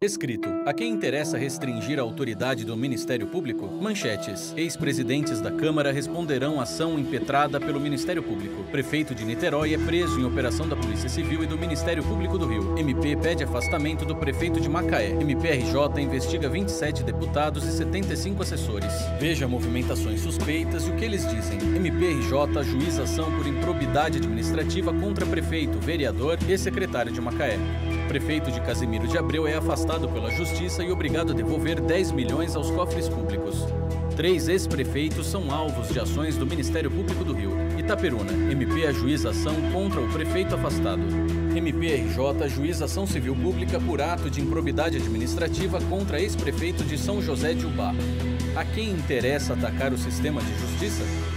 Escrito: a quem interessa restringir a autoridade do Ministério Público? Manchetes: ex-presidentes da Câmara responderão à ação impetrada pelo Ministério Público. Prefeito de Niterói é preso em operação da Polícia Civil e do Ministério Público do Rio. MP pede afastamento do prefeito de Macaé. MPRJ investiga 27 deputados e 75 assessores. Veja movimentações suspeitas e o que eles dizem. MPRJ ajuiza ação por improbidade administrativa contra prefeito, vereador e secretário de Macaé. Prefeito de Casimiro de Abreu é afastado pela Justiça e obrigado a devolver 10 milhões aos cofres públicos. 3 ex-prefeitos são alvos de ações do Ministério Público do Rio. Itaperuna: MP ajuiza ação contra o prefeito afastado. MPRJ ajuiza ação civil pública por ato de improbidade administrativa contra ex-prefeito de São José de Ubá. A quem interessa atacar o sistema de justiça?